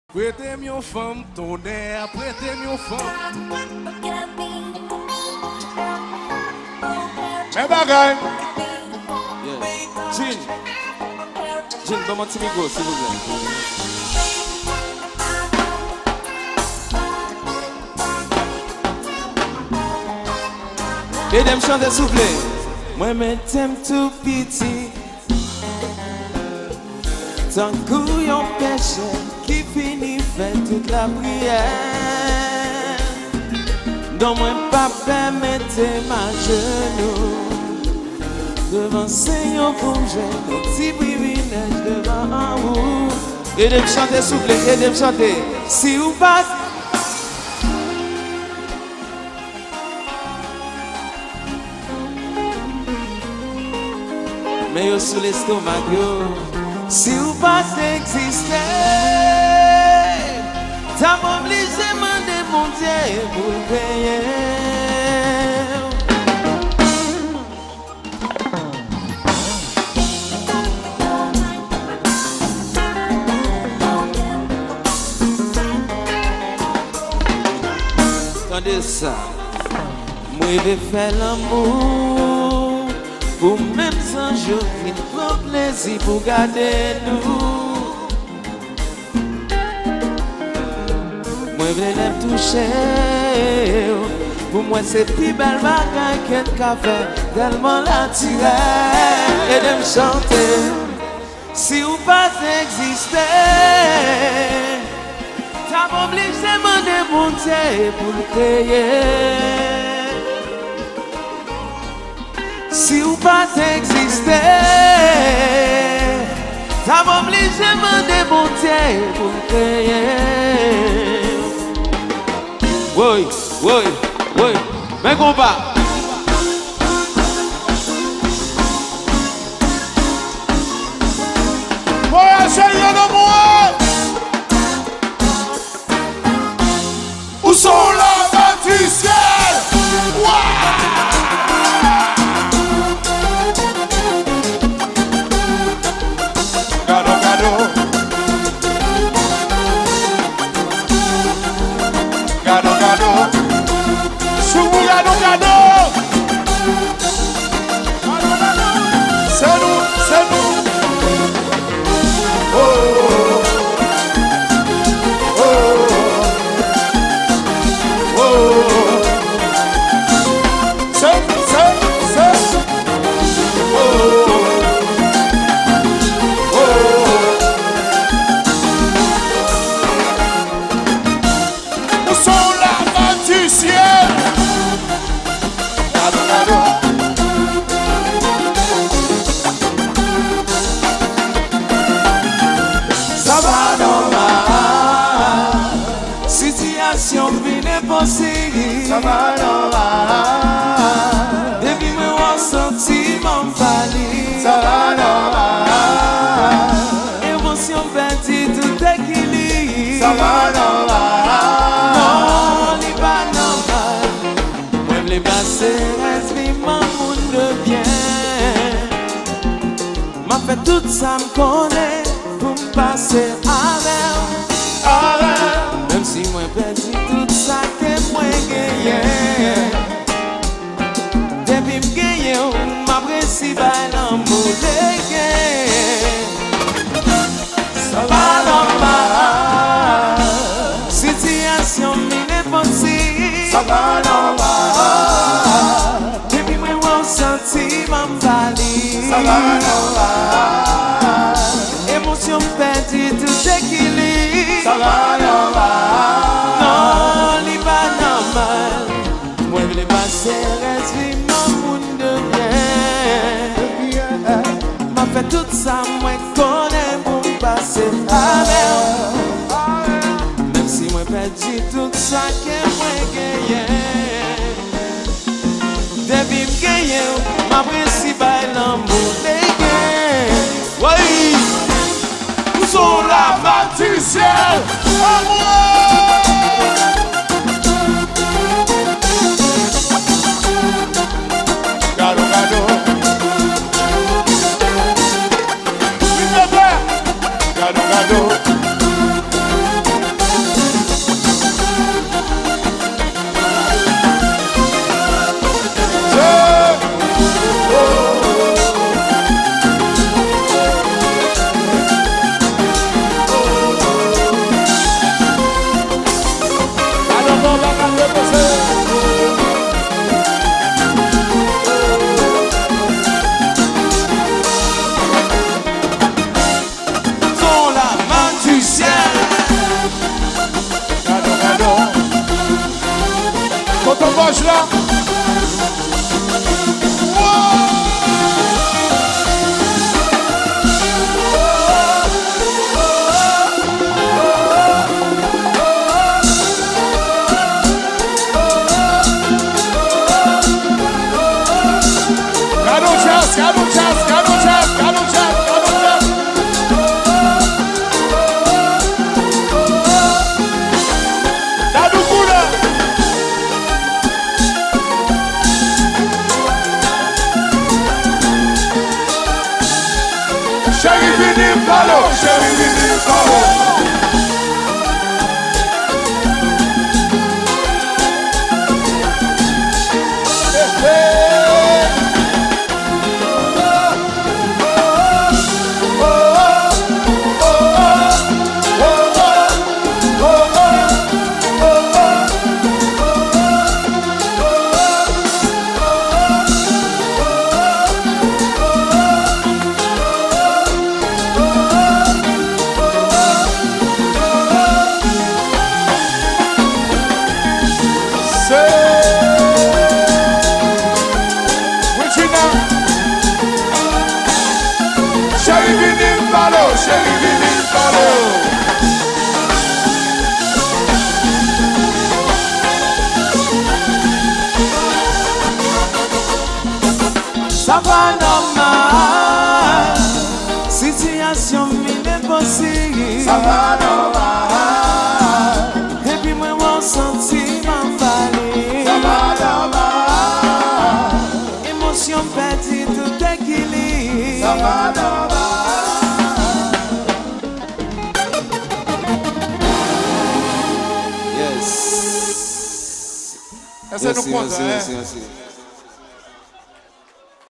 Prêtez-moi une femme, ton air, prêtez-moi une femme. Mais bagaille. Jean, donne-moi un petit micro, s'il vous plaît. Et d'aime chanter, s'il vous plaît. Moi, mais t'aimes tout petit. Tant couillon péché qui finit fait toute la prière. Donc moi pas permettre ma genou devant Seigneur pour j'ai un petit privilège devant vous. Et de me chanter s'il vous plaît, et de me chanter. Si vous pas mais yo sous l'estomac yo. Si vous pas exister, t'as obligé de demander mon Dieu pour payer. Attendez ça, moi je vais faire l'amour pour même sans jour qui prend plaisir pour garder nous. Moi je vais les toucher. Pour moi c'est plus belle bagaille qu'un café tellement naturel. Et de me chanter. Si vous pas exister, t'as obligé de demander mon Dieu pour le payer. Si vous pas exister, t'as obligé de demander mon Dieu pour le payer. Oui, oui, oui, mais combat. Ouais, Seigneur de moi. Où sont la main du ciel? Gado, gado. Gado, gado. Chou, gado, gado. C'est nous, c'est nous. Oh, oh, oh, oh. C'est, oh, oh. Où sont la main du ciel? Gado, gado. Ça va normal. Situation vine possible. Ça va normal. Depuis moi on sentiment valide. Ça va normal. Émotion perdue tout équilibre. Ça va normal. Non, n'est pas normal. Moi je l'ai passé, reste vivant monde de bien. M'a fait tout ça me connaît pour me passer avec. Même si moi perdu tout ça que moi gagné. Depuis me gagné, m'apprécie par l'amour de gagné. Ça va normal. Situation mine possible. Ça va normal. Depuis moi on sentiment valide. Ça va normal. Émotion perdue tout équilibre. Ça va normal. Non, n'est pas normal. Moi je l'ai passé, reste vivant monde de bien. M'a fait tout ça, moi connais pour me passer avec. Même si moi perdu tout ça que moi gagné. Depuis me gagné, m'apprécie par l'amour des gains. Oui, Où sont la main du ciel? Gado, gado. Gado, gado. courage là. Ça va normal, situation mine possible. Ça va normal. Et puis moi mon sentiment valé. Ça va normal. Émotion perdue, tout équilibre. Ça va normal. Yes. Est-ce que nous comptons, hein? Merci.